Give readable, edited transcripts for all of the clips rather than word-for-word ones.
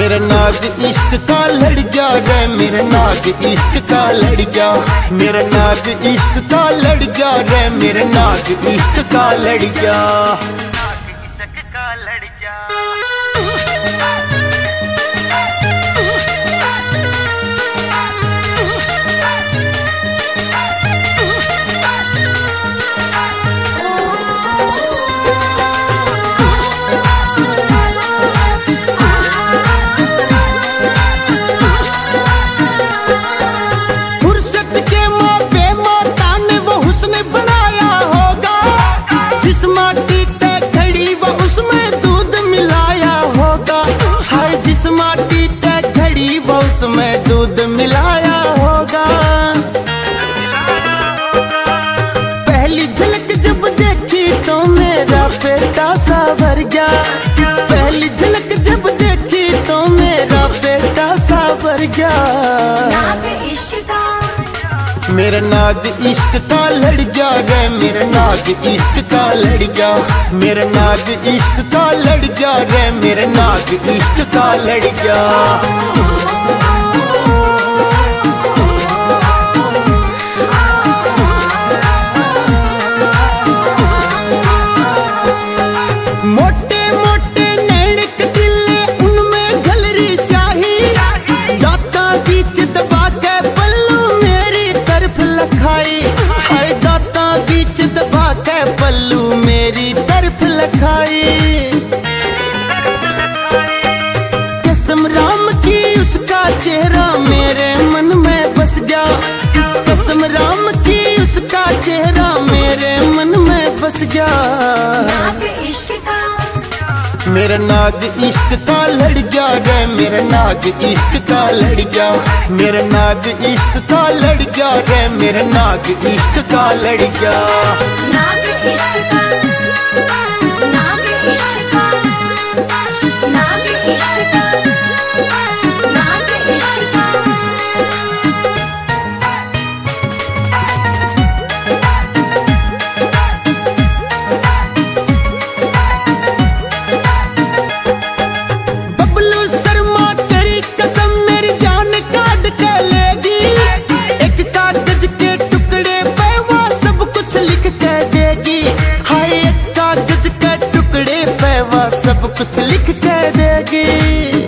मेरा नाग इश्क का लड़ गया रे, मेरा नाग इश्क का लड़ गया, मेरा नाग इश्क का लड़ गया रे, मेरा नाग इश्क का लड़ गया, नाग इश्क का लड़ गया। उसमें दूध मिलाया होगा, पहली झलक जब देखी तो मेरा पेटा सा भर गया, पहली झलक जब देखी तो मेरा पेटा सा भर गया। नाग इश्क का मेरा नाग इश्क का लड़ गया रे, मेरा नाग इश्क का लड़ गया, मेरा नाग इश्क का लड़ गया रे, मेरा नाग इश्क का लड़ गया। मोटे मोटे नैणक दिले उनमें घलरी स्याही, दाता बीच दबा के पल्लू मेरी तरफ लखाई, हाय दाता बीच दबा के पल्लू मेरी तरफ लखाई। कसम राम की उसका चेहरा मेरे मन में बस गया, कसम राम की उसका चेहरा मेरे मन में बस गया। मेरा नाग इश्क का लड़ गया रे, मेरा नाग इश्क का लड़ गया, मेरा नाग इश्क का लड़ गया रे, मेरा नाग इश्क का लड़ गया। नाग इश्क का, नाग इश्क का, नाग इश्क का, नाग इश्क का। सब कुछ लिख के देगी,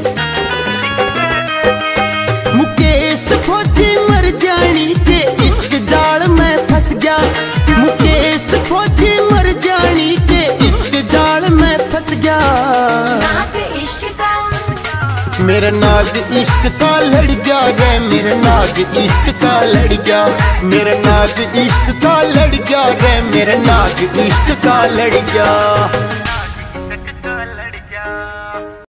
मुकेश फौजी मर जानी के इश्क जाल में फंस गया, मुकेश फौजी मर जानी के इश्क जाल में फंस गया। नाग इश्क का मेरा नाग इश्क का लड़ गया रे, मेरा नाग इश्क का लड़ गया, मेरा नाग इश्क का लड़ गया रे, मेरा नाग इश्क का लड़ गया।